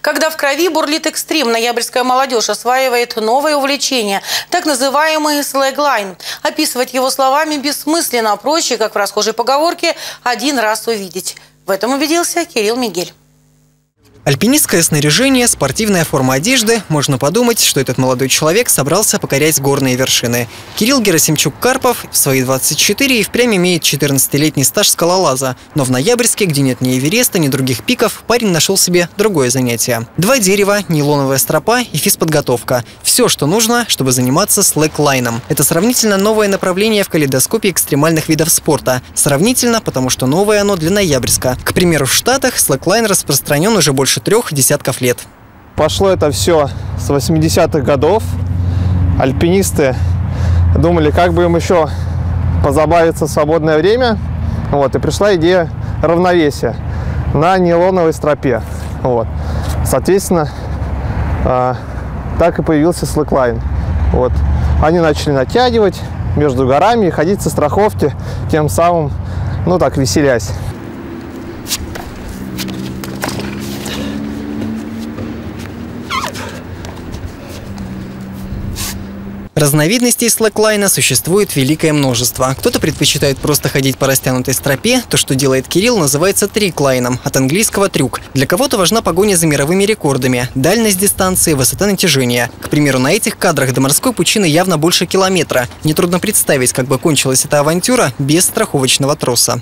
Когда в крови бурлит экстрим, ноябрьская молодежь осваивает новое увлечение, так называемый слэглайн. Описывать его словами бессмысленно, а проще, как в расхожей поговорке, один раз увидеть. В этом убедился Кирилл Мигель. Альпинистское снаряжение, спортивная форма одежды. Можно подумать, что этот молодой человек собрался покорять горные вершины. Кирилл Герасимчук-Карпов в свои 24 и впрямь имеет 14-летний стаж скалолаза. Но в Ноябрьске, где нет ни Эвереста, ни других пиков, парень нашел себе другое занятие. 2 дерева, нейлоновая стропа и физподготовка. Все, что нужно, чтобы заниматься слэклайном. Это сравнительно новое направление в калейдоскопе экстремальных видов спорта. Сравнительно, потому что новое оно для Ноябрьска. К примеру, в Штатах слэклайн распространен уже больше 3 десятков лет. Пошло это все с 80-х годов. Альпинисты думали, как бы им еще позабавиться в свободное время. И пришла идея равновесия на нейлоновой стропе. Соответственно, так и появился слэклайн. Они начали натягивать между горами и ходить со страховки, тем самым, веселясь. Разновидностей слэклайна существует великое множество. Кто-то предпочитает просто ходить по растянутой стропе. То, что делает Кирилл, называется триклайном, от английского «трюк». Для кого-то важна погоня за мировыми рекордами, дальность дистанции, высота натяжения. К примеру, на этих кадрах до морской пучины явно больше километра. Нетрудно представить, как бы кончилась эта авантюра без страховочного троса.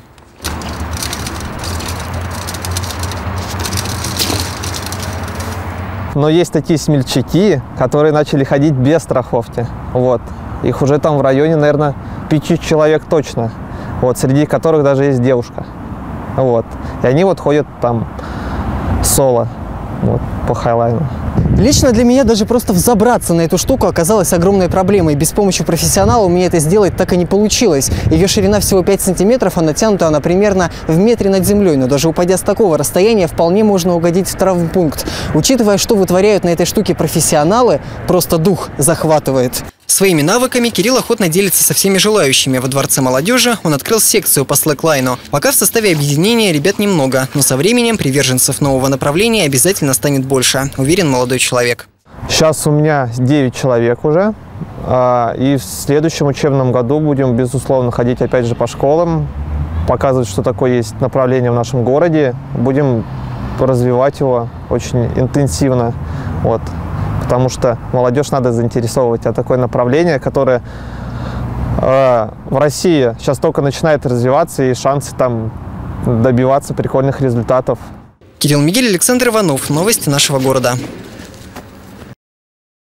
Но есть такие смельчаки, которые начали ходить без страховки. Их уже там в районе, наверное, 5 человек точно. Среди которых даже есть девушка. И они ходят там соло по хайлайну. Лично для меня даже просто взобраться на эту штуку оказалось огромной проблемой. Без помощи профессионала у меня это сделать так и не получилось. Ее ширина всего 5 сантиметров, а натянута она примерно в метре над землей. Но даже упадя с такого расстояния, вполне можно угодить в травмпункт. Учитывая, что вытворяют на этой штуке профессионалы, просто дух захватывает. Своими навыками Кирилл охотно делится со всеми желающими. Во Дворце молодежи он открыл секцию по слэклайну. Пока в составе объединения ребят немного, но со временем приверженцев нового направления обязательно станет больше, уверен молодой человек. Сейчас у меня 9 человек уже. И в следующем учебном году будем, безусловно, ходить опять же по школам, показывать, что такое есть направление в нашем городе. Будем развивать его очень интенсивно. Потому что молодежь надо заинтересовывать. А такое направление, которое в России сейчас только начинает развиваться, и шансы там добиваться прикольных результатов. Кирилл Мигель, Александр Иванов. Новости нашего города.